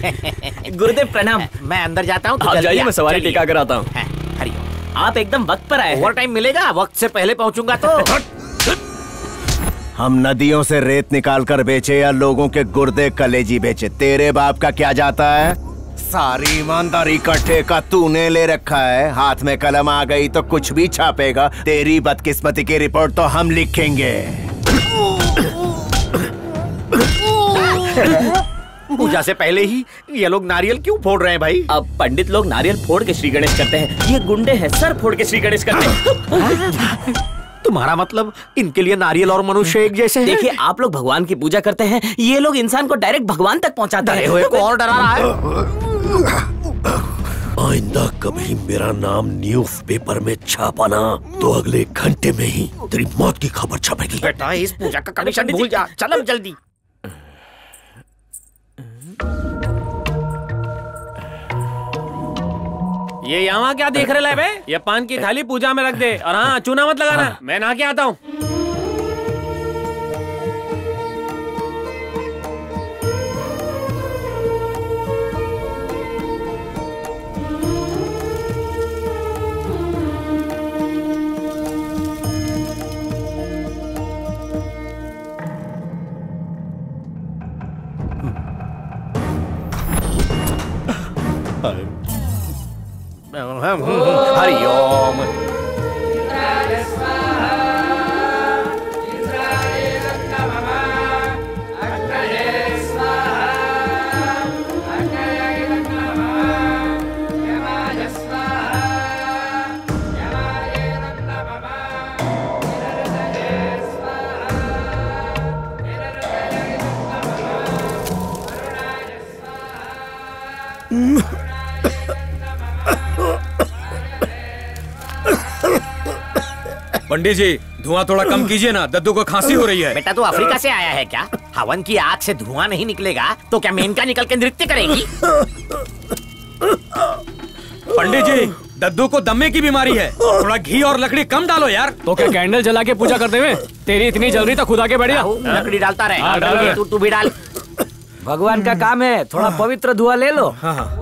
गुरुदेव प्रणाम। मैं अंदर जाता हूँ। आप जाइए, मैं सवारी टिका कर आता हूँ। हरिओम। आप एकदम वक्त पर आए। ओवर टाइम मिलेगा? वक्त से पहले पहुँचूंगा तो। हम नदियों से रेत निकाल कर बेचे या लोगों के गुर्दे कलेजी बेचे, तेरे बाप का क्या जाता है? सारी ईमानदारी का ठेका तूने ले रखा है। हाथ में कलम आ गई तो कुछ भी छापेगा। तेरी बदकिस्मती की रिपोर्ट तो हम लिखेंगे। पूजा से पहले ही ये लोग नारियल क्यों फोड़ रहे हैं भाई? अब पंडित लोग नारियल फोड़ के श्री गणेश करते हैं, ये गुंडे हैं सर फोड़ के श्री गणेश करते हैं। तुम्हारा मतलब इनके लिए नारियल और मनुष्य एक जैसे हैं? देखिए, आप लोग भगवान की पूजा करते हैं, ये लोग इंसान को डायरेक्ट भगवान तक पहुंचाते हैं। डरे हुए को और डरा रहा है। आइंदा कभी मेरा नाम न्यूज पेपर में छापा ना तो अगले घंटे में ही तेरी मौत की खबर छपेगी। बेटा इस पूजा का कमीशन भूल जा, चल अब जल्दी। ये यहाँ क्या देख रहे बे? ये पान की थाली पूजा में रख दे और हाँ चूना मत लगाना। मैं नहा के आता हूँ। हरिओम। पंडित जी, धुआं थोड़ा कम कीजिए ना, दद्दू को खांसी हो रही है। बेटा तू अफ्रीका से आया है क्या? हवन की आग से धुआं नहीं निकलेगा तो क्या मेनका निकल के नृत्य करेगी? पंडित जी, दद्दू को दमे की बीमारी है, थोड़ा घी और लकड़ी कम डालो यार। तो क्या कैंडल जला के पूजा करते हुए तेरी इतनी जल रही तो खुदा के बढ़िया लकड़ी डालता रहे। डाल। तू भी डाल। भगवान का काम है, थोड़ा पवित्र धुआं ले लो।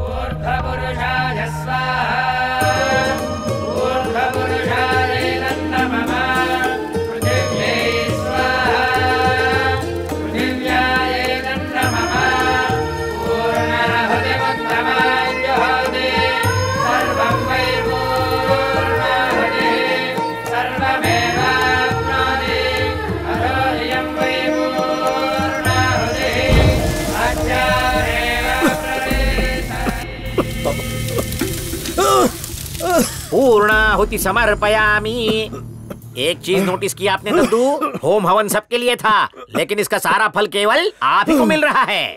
पूर्णाहुति समर्पयामि। एक चीज नोटिस की आपने दद्दू, होम हवन सबके लिए था, लेकिन इसका सारा फल केवल आप ही को मिल रहा है।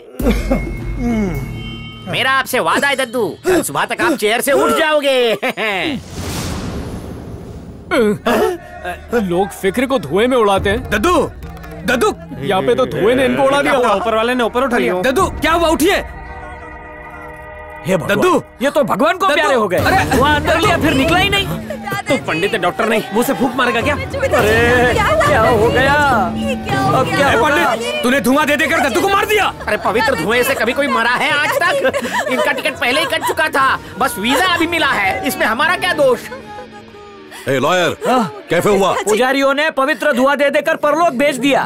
मेरा आपसे वादा है दद्दू, कल सुबह तक आप चेयर से उठ जाओगे। लोग फिक्र को धुएं में उड़ाते हैं। दद्दू, दद्दू, यहाँ पे तो धुएं ने इनको उड़ा दिया। ऊपर वाले ने ऊपर उठा लिया। दद्दू, क्या हुआ? उठिए। दद्दू, ये तो भगवान को प्यारे हो गए। अरे धुआं अंदर लिया फिर निकला ही नहीं। तो पंडित डॉक्टर नहीं मुंह से फूंक मारेगा क्या? अरे क्या हो गया? अब क्या होगा? पंडित, तूने धुआं दे देकर दद्दू को मार दिया। अरे पवित्र धुएं से कभी कोई मरा है आज तक? इनका टिकट पहले ही कट चुका था, बस वीजा अभी मिला है, इसमें हमारा क्या दोष? ए लॉयर, कैसे हुआ? पुजारियों ने पवित्र धुआं दे देकर परलोक भेज दिया।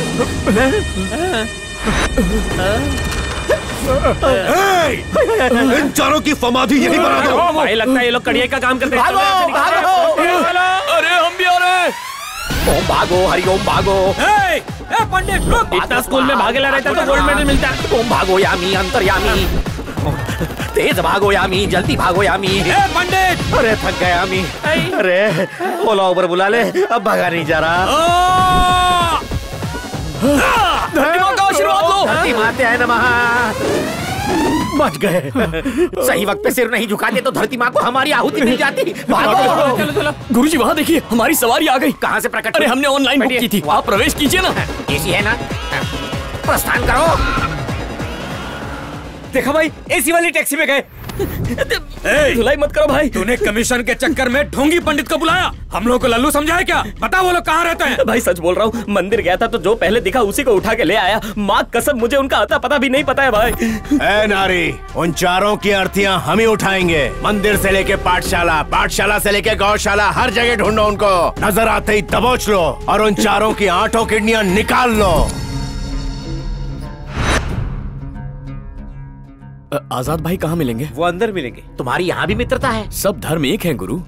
इन चारों की समाधि यहीं बना दो। भाई लगता है ये लोग कड़िया का काम करते हैं। भागो, भागो। अरे हम भी आ रहे हैं। ओम भागो, हरिओम भागो। पंडित, इतना स्कूल में भागेला रहता तो गोल्ड मेडल मिलता। ओम भागो यामी, अंतर्यामी। तेज भागो यामी, जल्दी भागो यामी। पंडित, अरे थक गया यामी। अरे ओला उबर बुला ले, अब भागा नहीं जा रहा। धरती माँ का आशीर्वाद लो। धरती माते है नमः। बच गए। सही वक्त पे सिर नहीं झुकाते तो धरती माँ को हमारी आहुति मिल जाती। भागो। गुरुजी वहाँ देखिए, हमारी सवारी आ गई। कहाँ से प्रकट? अरे हमने ऑनलाइन बुक की थी, आप प्रवेश कीजिए ना। एसी है ना? प्रस्थान करो। देखा भाई, एसी वाली टैक्सी में गए। धुलाई मत करो भाई। तूने कमीशन के चक्कर में ढोंगी पंडित को बुलाया, हम लोग को लल्लू समझा है क्या? बता वो लोग कहाँ रहते हैं? भाई सच बोल रहा हूँ, मंदिर गया था तो जो पहले दिखा उसी को उठा के ले आया। माँ कसम मुझे उनका आता पता भी नहीं पता है भाई। ए नारी, उन चारों की अर्थियां हम ही उठाएंगे। मंदिर से लेके पाठशाला, पाठशाला से लेके गौशाला, हर जगह ढूंढो उनको। नजर आते ही दबोच लो और उन चारों की 8 किडनियां निकाल लो। आजाद भाई कहाँ मिलेंगे? वो अंदर मिलेंगे। तुम्हारी यहाँ भी मित्रता है? सब धर्म एक हैं गुरु।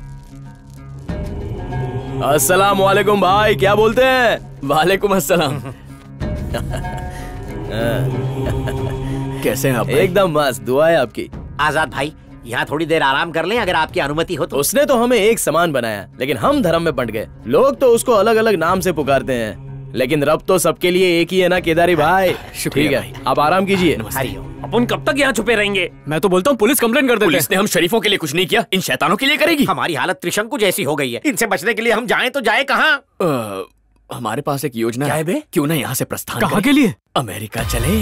अस्सलाम वालेकुम भाई, क्या बोलते हैं? वालेकुम अस्सलाम। कैसे हैं आप? एकदम मस्त, दुआ है आपकी। आजाद भाई, यहाँ थोड़ी देर आराम कर लें अगर आपकी अनुमति हो तो। उसने तो हमें एक समान बनाया, लेकिन हम धर्म में बंट गए। लोग तो उसको अलग अलग नाम से पुकारते हैं, लेकिन रब तो सबके लिए एक ही है ना केदारी भाई। ठीक है, आप आराम कीजिए। अपन कब तक यहाँ छुपे रहेंगे? मैं तो बोलता हूँ पुलिस कंप्लेंट कर देते हैं। पुलिस ने हम शरीफों के लिए कुछ नहीं किया, इन शैतानों के लिए करेगी। हमारी हालत त्रिशंकु जैसी हो गई है, इनसे बचने के लिए हम जाएं तो जाएं कहाँ? हमारे पास एक योजना क्या है बे? क्यों ना यहाँ से प्रस्थान कहाँ करें? के लिए? अमेरिका चले।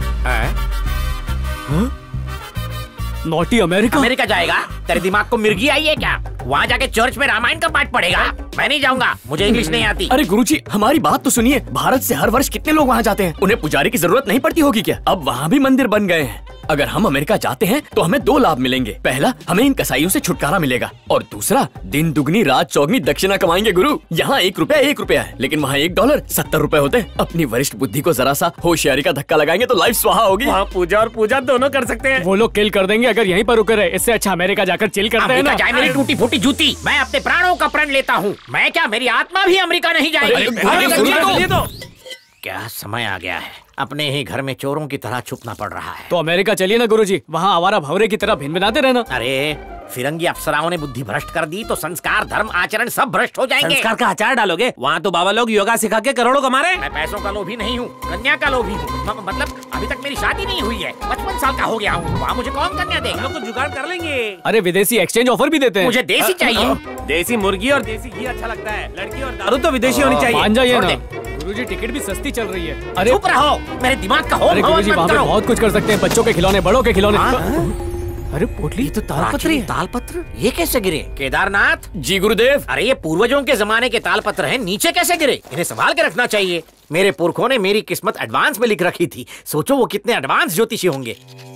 Naughty America? अमेरिका जाएगा? तेरे दिमाग को मिर्गी आई है क्या? वहाँ जाके चर्च में रामायण का पाठ पढ़ेगा? मैं नहीं जाऊंगा, मुझे इंग्लिश नहीं आती। अरे गुरुजी, हमारी बात तो सुनिए। भारत से हर वर्ष कितने लोग वहाँ जाते हैं? उन्हें पुजारी की जरूरत नहीं पड़ती होगी क्या? अब वहाँ भी मंदिर बन गए हैं। अगर हम अमेरिका जाते हैं तो हमें 2 लाभ मिलेंगे। पहला, हमें इन कसाईयों से छुटकारा मिलेगा, और दूसरा, दिन दुगनी रात चौगनी दक्षिणा कमाएंगे गुरु। यहाँ 1 रुपया 1 रुपया है, लेकिन वहाँ $1 70 रुपए होते हैं। अपनी वरिष्ठ बुद्धि को जरा सा होशियारी का धक्का लगाएंगे तो लाइफ स्वाहा होगी। वहाँ पूजा और पूजा दोनों कर सकते हैं। वो लोग किल कर देंगे अगर यहीं पर रुके रहे। इससे अच्छा अमेरिका जाकर चिल करते हैं ना। जाए मेरी टूटी फूटी जूती, मैं अपने प्राणों का प्रण लेता हूँ। मैं क्या, मेरी आत्मा भी अमेरिका नहीं जाएगी। क्या समय आ गया है, अपने ही घर में चोरों की तरह छुपना पड़ रहा है। तो अमेरिका चलिए ना गुरुजी, वहाँ आवारा भंवरे की तरह भिनभिनाते रहना। अरे फिरंगी अप्सराओं ने बुद्धि भ्रष्ट कर दी तो संस्कार, धर्म, आचरण सब भ्रष्ट हो जाएंगे। संस्कार का अचार डालोगे? वहाँ तो बाबा लोग योगा सिखा के करोड़ों कमा रहे हैं। मैं पैसों का लोभी नहीं हूँ, कन्या का लोभी हूँ। मतलब अभी तक मेरी शादी नहीं हुई है, 55 साल का हो गया हूँ। वहाँ मुझे कौन कन्या देगा? लोग तो जुगाड़ कर लेंगे। अरे विदेशी एक्सचेंज ऑफर भी देते हैं। मुझे देसी चाहिए। देसी मुर्गी और देसी घी अच्छा लगता है। लड़की और दारू तो विदेशी होनी चाहिए। मान जाइए छोड़ ना दे। गुरुजी, टिकट भी सस्ती चल रही है। अरे चुप रहो, मेरे दिमाग का होम अरे हवन गुरुजी, मत वहाँ पे करो। बहुत कुछ कर सकते हैं। बच्चों के खिलौने, बड़ों के खिलौने। अरे पोटली, ये तो तालपत्री है। तालपत्र ये कैसे गिरे? केदारनाथ जी गुरुदेव। अरे ये पूर्वजों के जमाने के तालपत्र हैं, नीचे कैसे गिरे? इन्हें संभाल के रखना चाहिए। मेरे पुरखों ने मेरी किस्मत एडवांस में लिख रखी थी। सोचो वो कितने एडवांस ज्योतिषी होंगे।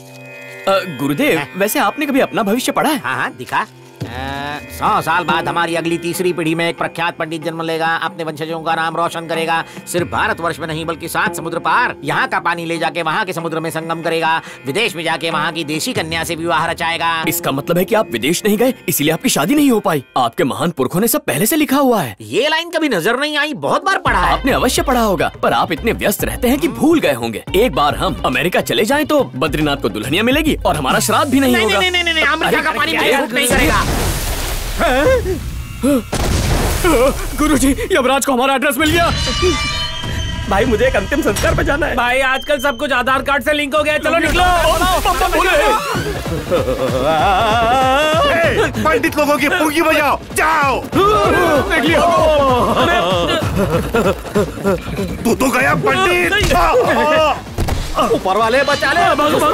गुरुदेव, वैसे आपने कभी अपना भविष्य पढ़ा है? हाँ हाँ, दिखा। 100 साल बाद हमारी अगली तीसरी पीढ़ी में एक प्रख्यात पंडित जन्म लेगा, अपने वंशजों का नाम रोशन करेगा। सिर्फ भारतवर्ष में नहीं बल्कि 7 समुद्र पार यहाँ का पानी ले जाके वहाँ के समुद्र में संगम करेगा। विदेश में जाके वहाँ की देशी कन्या से विवाह रचाएगा। इसका मतलब है कि आप विदेश नहीं गए, इसीलिए आपकी शादी नहीं हो पाई। आपके महान पुरखों ने सब पहले से लिखा हुआ है। ये लाइन कभी नजर नहीं आई, बहुत बार पढ़ा है। आपने अवश्य पढ़ा होगा, पर आप इतने व्यस्त रहते हैं कि भूल गए होंगे। एक बार हम अमेरिका चले जाएं तो बद्रीनाथ को दुल्हनिया मिलेगी और हमारा श्राद्ध भी नहीं होगा। नहीं, अमेरिका का पानी मुझे सूट नहीं करेगा। गुरुजी, यमराज को हमारा एड्रेस मिल गया। भाई मुझे एक अंतिम संस्कार पे जाना है। भाई आजकल सब कुछ आधार कार्ड से लिंक हो गया है। चलो निकलो। पंडित लोगों की पुंगी बजाओ, जाओ। देख लिया। तू तो गया पंडित। ऊपर वाले बचा ले।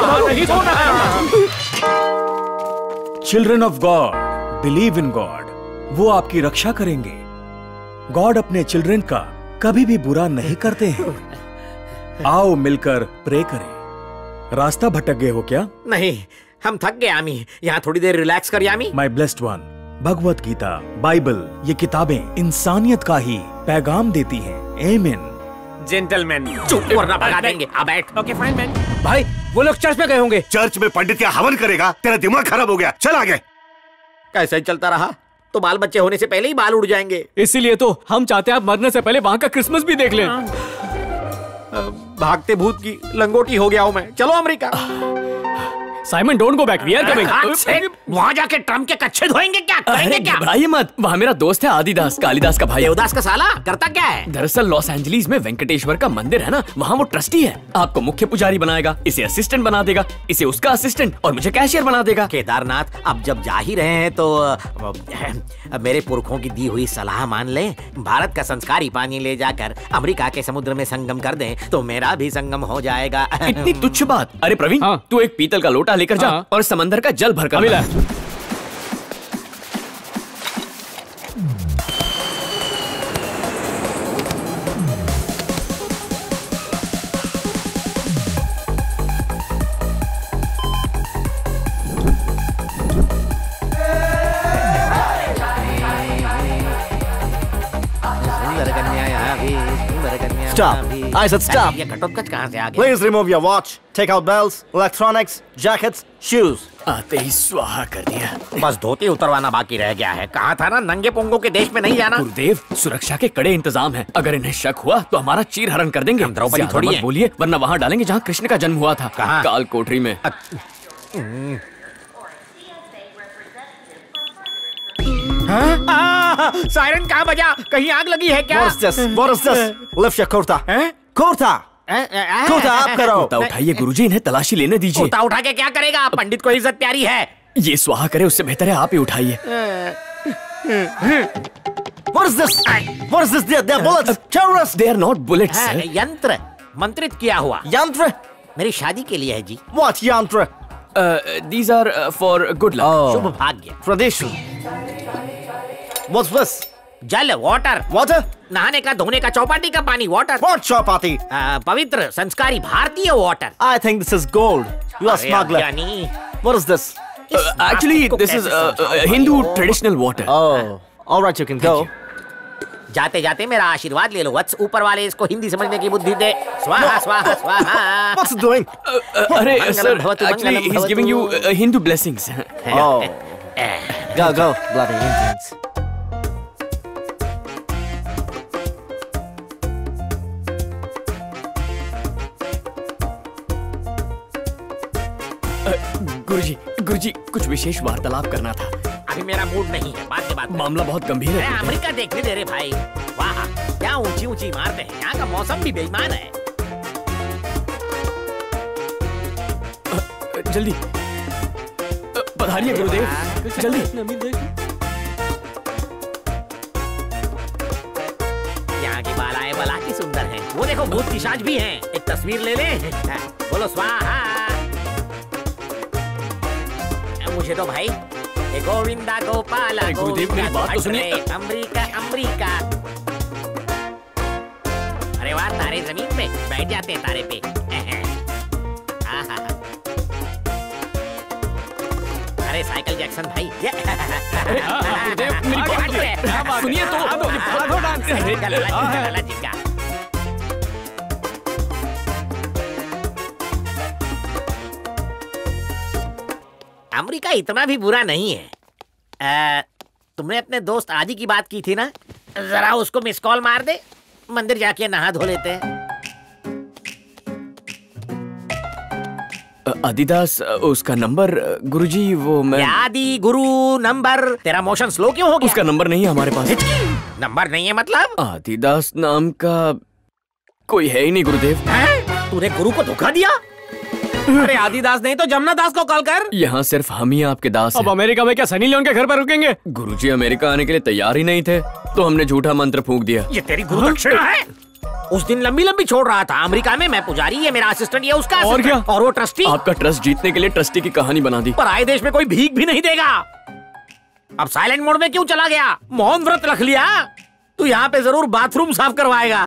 Children of God, believe in God, वो आपकी रक्षा करेंगे। गॉड अपने चिल्ड्रन का कभी भी बुरा नहीं करते हैं। आओ मिलकर प्रे करें। रास्ता भटक गए हो क्या? नहीं, हम थक गए यामी। यहाँ थोड़ी देर रिलैक्स कर Yami. My blessed one, Bhagavad Gita, Bible, ये किताबें इंसानियत का ही पैगाम देती हैं। आमीन। जेंटलमैन, चुप वरना भगा देंगे। अब बैठ। Okay fine man. भाई वो लोग चर्च में गए होंगे। चर्च में पंडित क्या हवन करेगा? तेरा दिमाग खराब हो गया, चल आगे। कैसे ही चलता रहा तो बाल बच्चे होने से पहले ही बाल उड़ जाएंगे। इसीलिए तो हम चाहते हैं आप मरने से पहले वहाँ का क्रिसमस भी देख लें। भागते भूत की लंगोटी हो गया हूँ मैं। चलो America. Simon, don't go back, we are coming. वहाँ जाके ट्रम्प के कच्छे धोएंगे क्या? करेंगे क्या? घबराइए मत, वहाँ मेरा दोस्त है आदिदास, कालिदास का भाई। देवदास का साला करता क्या है? दरअसल लॉस एंजलिस में वेंकटेश्वर का मंदिर है ना, वहाँ वो ट्रस्टी है। आपको मुख्य पुजारी बनाएगा, इसे असिस्टेंट बना देगा, इसे उसका असिस्टेंट और मुझे कैशियर बना देगा। केदारनाथ, अब जब जा ही रहे हैं तो मेरे पुरखों की दी हुई सलाह मान लें। भारत का संस्कारी पानी ले जाकर अमेरिका के समुद्र में संगम कर दें तो मेरा भी संगम हो जाएगा। इतनी तुच्छ बात। अरे प्रवीण, हाँ। तू एक पीतल का लोटा लेकर जा और समंदर का जल भरकर ला। Stop. I said stop. ये घटोत्कच कहाँ से आ गया? Please remove your watch. Take out bells, electronics, jackets, shoes. आते ही स्वाहा कर दिया। बस धोती उतरवाना बाकी रह गया है। कहा था ना नंगे पुंगों के देश में नहीं जाना। गुरुदेव, सुरक्षा के कड़े इंतजाम हैं। अगर इन्हें शक हुआ तो हमारा चीर हरण कर देंगे। द्रौपदी थोड़ी है। बोलिए, वरना वहाँ डालेंगे जहाँ कृष्ण का जन्म हुआ था। कहाँ? काल कोठरी में। सायरन कहाँ बजा? कहीं आग लगी है क्या? What is this? What is this? Lift your kurta. Kurta. Kurta आप करो। कुर्ता उठाइए गुरुजी, इन्हें तलाशी लेने दीजिए। कुर्ता उठा के क्या करेगा? पंडित को इज्जत प्यारी है। ये स्वाहा करे उससे बेहतर है आप ही उठाइए। What is this? What is this? They are bullets. Terrorists. They are not bullets. हाँ, यंत्र मंत्रित किया हुआ। यंत्र? मेरी शादी के लिए है जी। What यंत्र? These are for good luck. शुभ भाग्य। Tradition. What's this? जल वाटर। Water? नहाने का धोने का चौपाटी का पानी वाटर। What chapati? पवित्र संस्कारी भारतीय water. I think this is gold. You are smuggler. यानी What is this? Actually, this is Hindu traditional water. Oh, all right, you can go. जाते जाते मेरा आशीर्वाद ले लो वत्स। ऊपर वाले इसको हिंदी समझने की बुद्धि दे। स्वाहा स्वाहा स्वाहा। What's it doing? अरे मंगलम sir, भवतु, actually Mangalam he's giving you Hindu blessings. Oh, go, bloody Indians. गुरुजी, कुछ विशेष वार्तालाप करना था। अभी मेरा मूड नहीं है, बाद में बात। मामला बहुत गंभीर है। अमेरिका देखने दे रहे भाई। वाह, क्या ऊंची ऊंची इमारतें हैं। यहाँ का मौसम भी बेईमान है। जल्दी पधारिए गुरुदेव, जल्दी। यहाँ की बालाएं बला की सुंदर हैं। वो देखो भूत पिशाच भी हैं। एक तस्वीर ले ले। बोलो स्वाहा। मुझे तो भाई ये गोविंदा गोपाला गुरुदेव मेरी बात तो सुनिए। अमरीका अमरीका। अरे वाह, तारे जमीन पे बैठ जाते हैं तारे पे। अरे साइकिल जैक्सन भाई। गुरुदेव मेरी बात सुनिए तो। अमेरिका इतना भी बुरा नहीं है। तुमने अपने दोस्त आदि की बात की थी ना, जरा उसको मिस कॉल मार दे। मंदिर जाके नहा धो लेते हैं। आदिदास, उसका नंबर गुरुजी वो मैं। आदि गुरु नंबर। तेरा मोशन स्लो क्यों हो गया? उसका नंबर नहीं है हमारे पास। नंबर नहीं है मतलब? आदिदास नाम का कोई है ही नहीं गुरुदेव। तूने गुरु को धोखा दिया? अरे आदिदास नहीं तो जमुना दास को कॉल कर। यहाँ सिर्फ हम ही आपके दास हैं। अब अमेरिका में क्या सनी लियोन के घर पर रुकेंगे? गुरुजी अमेरिका आने के लिए तैयार ही नहीं थे, तो हमने झूठा मंत्र फूंक दिया। ये तेरी गुरु दक्षिणा है। उस दिन लंबी लंबी छोड़ रहा था। अमेरिका में मैं पुजारी, ये मेरा असिस्टेंट, ये उसका और क्या? और वो ट्रस्टी। आपका ट्रस्ट जीतने के लिए ट्रस्टी की कहानी बना दी। पर आए देश में कोई भीख भी नहीं देगा। अब साइलेंट मोड में क्यों चला गया? मौन व्रत रख लिया। तू यहाँ पे जरूर बाथरूम साफ करवाएगा।